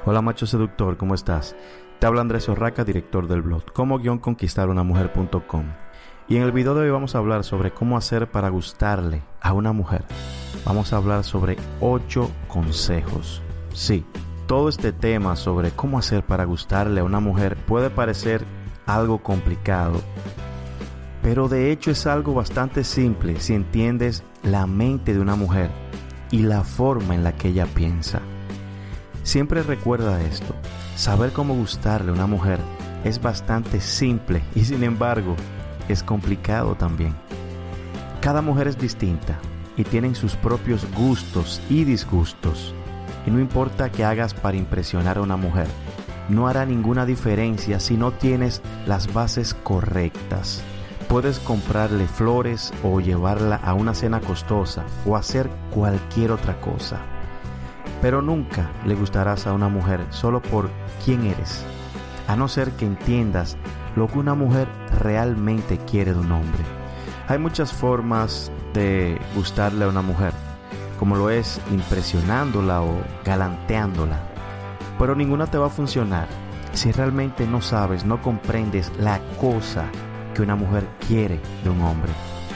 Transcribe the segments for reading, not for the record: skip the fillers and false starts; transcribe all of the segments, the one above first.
Hola macho seductor, ¿cómo estás? Te habla Andrés Orraca, director del blog como-conquistarunamujer.com. Y en el video de hoy vamos a hablar sobre cómo hacer para gustarle a una mujer. Vamos a hablar sobre 8 consejos. Sí, todo este tema sobre cómo hacer para gustarle a una mujer puede parecer algo complicado, pero de hecho es algo bastante simple si entiendes la mente de una mujer y la forma en la que ella piensa. Siempre recuerda esto, saber cómo gustarle a una mujer es bastante simple y sin embargo es complicado también. Cada mujer es distinta y tienen sus propios gustos y disgustos. Y no importa qué hagas para impresionar a una mujer, no hará ninguna diferencia si no tienes las bases correctas. Puedes comprarle flores o llevarla a una cena costosa o hacer cualquier otra cosa. Pero nunca le gustarás a una mujer solo por quién eres, a no ser que entiendas lo que una mujer realmente quiere de un hombre. Hay muchas formas de gustarle a una mujer, como lo es impresionándola o galanteándola, pero ninguna te va a funcionar si realmente no sabes, no comprendes la cosa que una mujer quiere de un hombre.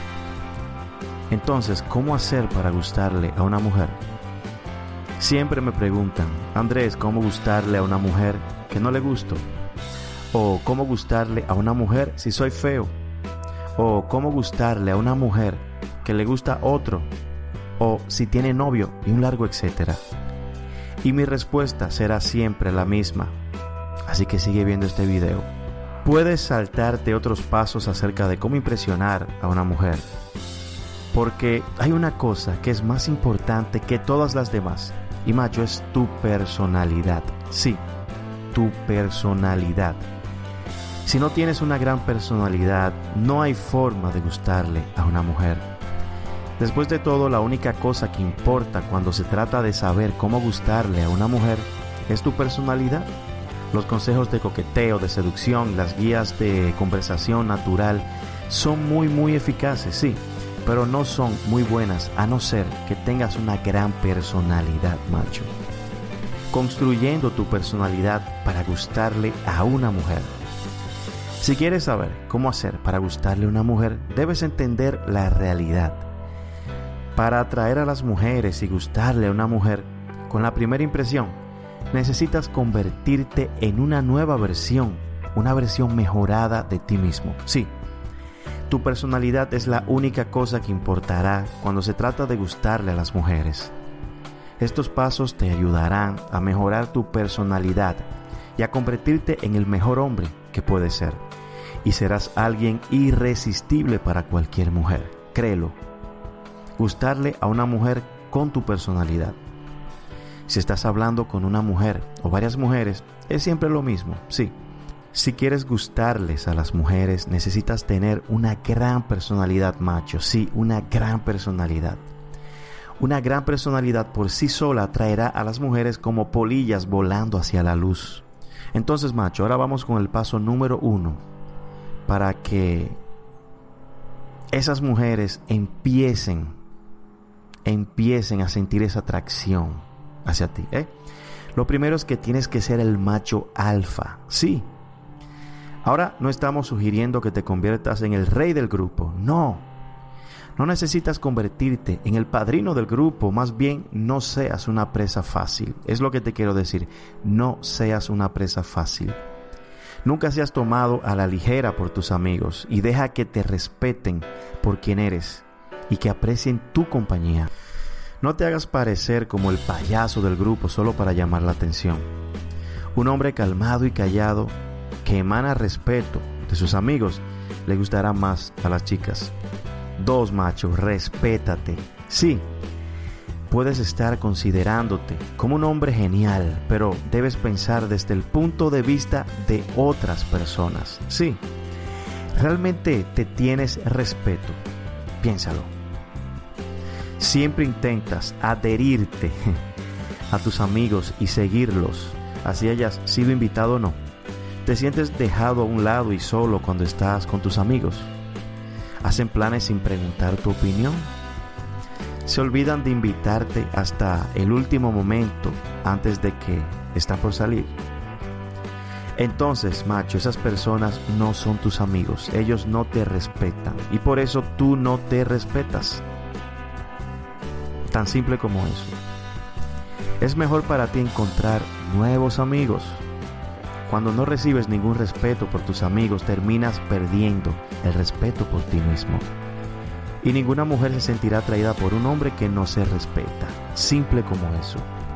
Entonces, ¿cómo hacer para gustarle a una mujer? Siempre me preguntan, Andrés, ¿cómo gustarle a una mujer que no le gusto? O ¿cómo gustarle a una mujer si soy feo? O ¿cómo gustarle a una mujer que le gusta otro? O si tiene novio y un largo etcétera. Y mi respuesta será siempre la misma. Así que sigue viendo este video. Puedes saltarte otros pasos acerca de cómo impresionar a una mujer. Porque hay una cosa que es más importante que todas las demás. Y macho, es tu personalidad. Sí, tu personalidad. Si no tienes una gran personalidad, no hay forma de gustarle a una mujer. Después de todo, la única cosa que importa cuando se trata de saber cómo gustarle a una mujer es tu personalidad. Los consejos de coqueteo, de seducción, las guías de conversación natural son muy eficaces, sí, pero no son muy buenas a no ser que tengas una gran personalidad, macho. Construyendo tu personalidad para gustarle a una mujer. Si quieres saber cómo hacer para gustarle a una mujer, debes entender la realidad. Para atraer a las mujeres y gustarle a una mujer, con la primera impresión, necesitas convertirte en una nueva versión, una versión mejorada de ti mismo. Sí, tu personalidad es la única cosa que importará cuando se trata de gustarle a las mujeres. Estos pasos te ayudarán a mejorar tu personalidad y a convertirte en el mejor hombre que puedes ser. Y serás alguien irresistible para cualquier mujer, créelo. Gustarle a una mujer con tu personalidad. Si estás hablando con una mujer o varias mujeres, es siempre lo mismo, sí. Si quieres gustarles a las mujeres, necesitas tener una gran personalidad, macho. Sí, una gran personalidad. Una gran personalidad por sí sola atraerá a las mujeres como polillas volando hacia la luz. Entonces, macho, ahora vamos con el paso número 1 para que esas mujeres empiecen a sentir esa atracción hacia ti. Lo primero es que tienes que ser el macho alfa. Sí. Ahora no estamos sugiriendo que te conviertas en el rey del grupo. No necesitas convertirte en el padrino del grupo. Más bien, no seas una presa fácil. Es lo que te quiero decir. No seas una presa fácil. Nunca seas tomado a la ligera por tus amigos y deja que te respeten por quien eres y que aprecien tu compañía. No te hagas parecer como el payaso del grupo solo para llamar la atención. Un hombre calmado y callado que emana respeto de sus amigos le gustará más a las chicas. 2, macho, respétate. Sí, puedes estar considerándote como un hombre genial, pero debes pensar desde el punto de vista de otras personas. Sí, realmente te tienes respeto. Piénsalo. Siempre intentas adherirte a tus amigos y seguirlos, así hayas sido invitado o no. Te sientes dejado a un lado y solo cuando estás con tus amigos. Hacen planes sin preguntar tu opinión. Se olvidan de invitarte hasta el último momento antes de que está por salir. Entonces, macho, esas personas no son tus amigos. Ellos no te respetan y por eso tú no te respetas. Tan simple como eso. Es mejor para ti encontrar nuevos amigos. Cuando no recibes ningún respeto por tus amigos, terminas perdiendo el respeto por ti mismo. Y ninguna mujer se sentirá atraída por un hombre que no se respeta. Simple como eso.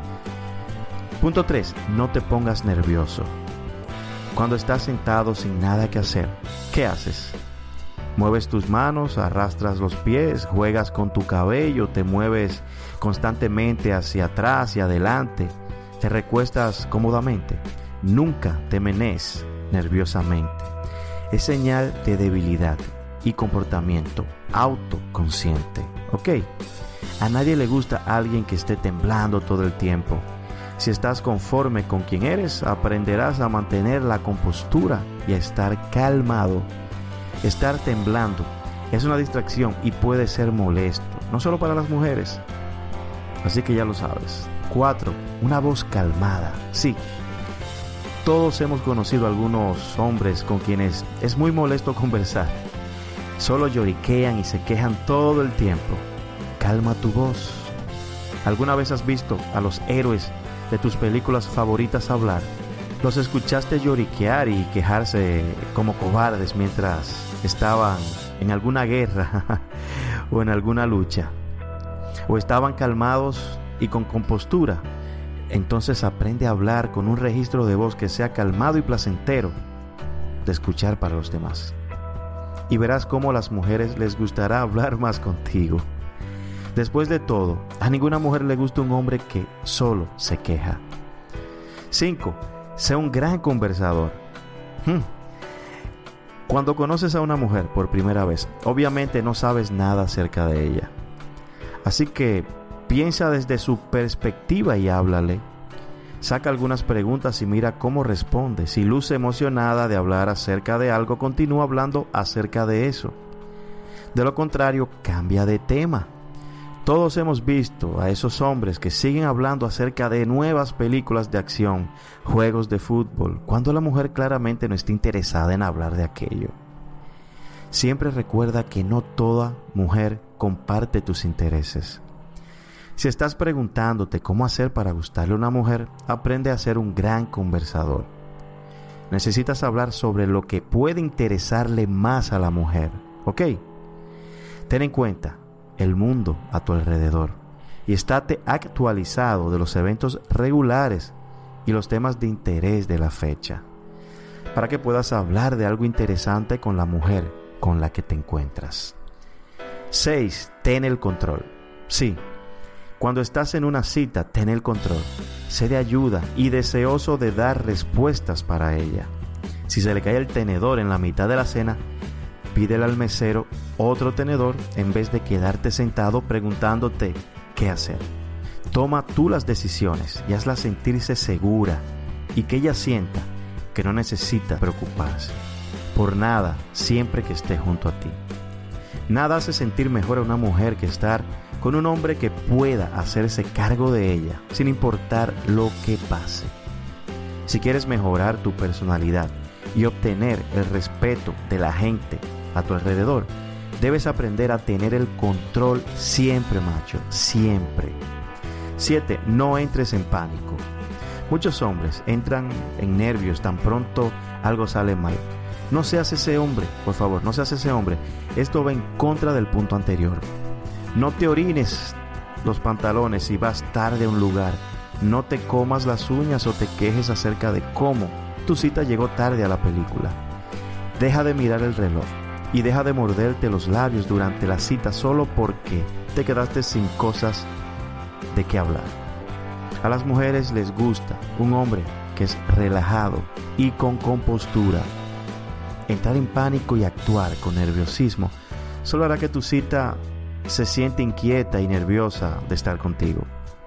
Punto 3. No te pongas nervioso. Cuando estás sentado sin nada que hacer, ¿qué haces? Mueves tus manos, arrastras los pies, juegas con tu cabello, te mueves constantemente hacia atrás y adelante, te recuestas cómodamente. Nunca te menees nerviosamente. Es señal de debilidad y comportamiento autoconsciente. ¿Ok? A nadie le gusta alguien que esté temblando todo el tiempo. Si estás conforme con quien eres, aprenderás a mantener la compostura y a estar calmado. Estar temblando es una distracción y puede ser molesto, no solo para las mujeres. Así que ya lo sabes. 4. Una voz calmada. Sí, todos hemos conocido a algunos hombres con quienes es muy molesto conversar. Solo lloriquean y se quejan todo el tiempo. Calma tu voz. ¿Alguna vez has visto a los héroes de tus películas favoritas hablar? ¿Los escuchaste lloriquear y quejarse como cobardes mientras estaban en alguna guerra o en alguna lucha? ¿O estaban calmados y con compostura? Entonces aprende a hablar con un registro de voz que sea calmado y placentero de escuchar para los demás. Y verás cómo a las mujeres les gustará hablar más contigo. Después de todo, a ninguna mujer le gusta un hombre que solo se queja. 5. Sé un gran conversador. Cuando conoces a una mujer por primera vez, obviamente no sabes nada acerca de ella. Así que piensa desde su perspectiva y háblale. Saca algunas preguntas y mira cómo responde. Si luce emocionada de hablar acerca de algo, continúa hablando acerca de eso. De lo contrario, cambia de tema. Todos hemos visto a esos hombres que siguen hablando acerca de nuevas películas de acción, juegos de fútbol, cuando la mujer claramente no está interesada en hablar de aquello. Siempre recuerda que no toda mujer comparte tus intereses. Si estás preguntándote cómo hacer para gustarle a una mujer, aprende a ser un gran conversador. Necesitas hablar sobre lo que puede interesarle más a la mujer, ¿ok? Ten en cuenta el mundo a tu alrededor y estate actualizado de los eventos regulares y los temas de interés de la fecha, para que puedas hablar de algo interesante con la mujer con la que te encuentras. 6. Ten el control. Sí, cuando estás en una cita, ten el control. Sé de ayuda y deseoso de dar respuestas para ella. Si se le cae el tenedor en la mitad de la cena, pídele al mesero otro tenedor en vez de quedarte sentado preguntándote qué hacer. Toma tú las decisiones y hazla sentirse segura y que ella sienta que no necesita preocuparse por nada siempre que esté junto a ti. Nada hace sentir mejor a una mujer que estar con un hombre que pueda hacerse cargo de ella sin importar lo que pase. Si quieres mejorar tu personalidad y obtener el respeto de la gente a tu alrededor, debes aprender a tener el control siempre, macho, siempre. 7. No entres en pánico. Muchos hombres entran en nervios tan pronto algo sale mal. No seas ese hombre, por favor, no seas ese hombre. Esto va en contra del punto anterior. No te orines los pantalones si vas tarde a un lugar. No te comas las uñas o te quejes acerca de cómo tu cita llegó tarde a la película. Deja de mirar el reloj y deja de morderte los labios durante la cita solo porque te quedaste sin cosas de qué hablar. A las mujeres les gusta un hombre que es relajado y con compostura. Entrar en pánico y actuar con nerviosismo solo hará que tu cita se siente inquieta y nerviosa de estar contigo.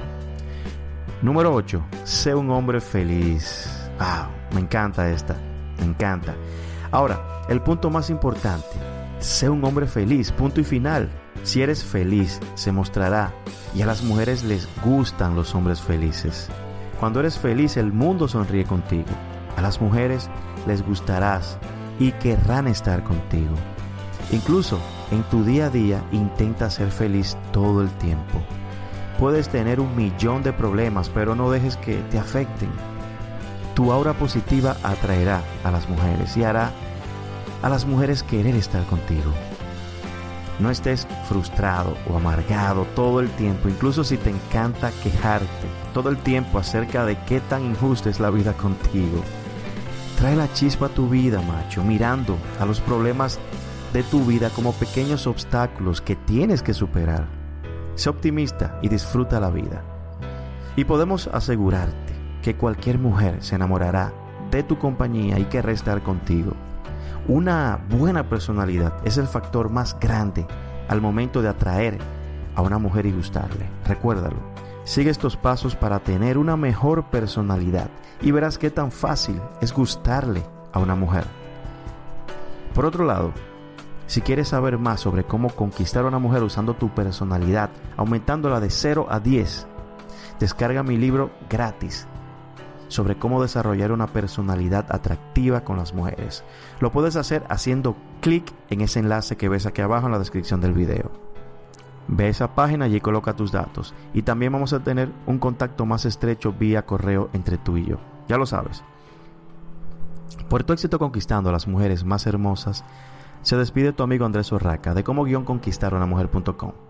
Número 8. Sé un hombre feliz. Me encanta esta. Me encanta. Ahora, el punto más importante. Sé un hombre feliz. Punto y final. Si eres feliz, se mostrará. Y a las mujeres les gustan los hombres felices. Cuando eres feliz, el mundo sonríe contigo. A las mujeres les gustarás y querrán estar contigo. Incluso en tu día a día intenta ser feliz todo el tiempo. Puedes tener 1.000.000 de problemas, pero no dejes que te afecten. Tu aura positiva atraerá a las mujeres y hará a las mujeres querer estar contigo. No estés frustrado o amargado todo el tiempo, incluso si te encanta quejarte todo el tiempo acerca de qué tan injusta es la vida contigo. Trae la chispa a tu vida, macho, mirando a los problemas de tu vida como pequeños obstáculos que tienes que superar. Sé optimista y disfruta la vida. Y podemos asegurarte que cualquier mujer se enamorará de tu compañía y querrá estar contigo. Una buena personalidad es el factor más grande al momento de atraer a una mujer y gustarle. Recuérdalo. Sigue estos pasos para tener una mejor personalidad y verás qué tan fácil es gustarle a una mujer. Por otro lado, si quieres saber más sobre cómo conquistar a una mujer usando tu personalidad, aumentándola de 0 a 10, descarga mi libro gratis sobre cómo desarrollar una personalidad atractiva con las mujeres. Lo puedes hacer haciendo clic en ese enlace que ves aquí abajo en la descripción del video. Ve a esa página y coloca tus datos. Y también vamos a tener un contacto más estrecho vía correo entre tú y yo. Ya lo sabes. Por tu éxito conquistando a las mujeres más hermosas, se despide tu amigo Andrés Orraca de cómo-conquistaramunamujer.com.